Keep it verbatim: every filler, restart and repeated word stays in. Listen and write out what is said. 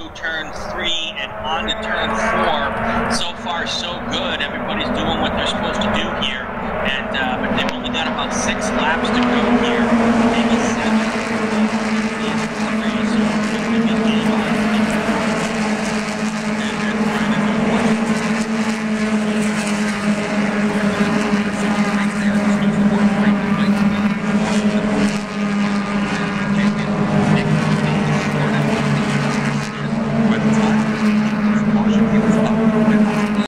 through turn three and on to turn four. So far, so good. Everybody's doing what they're supposed to do here, and uh, but they've only got about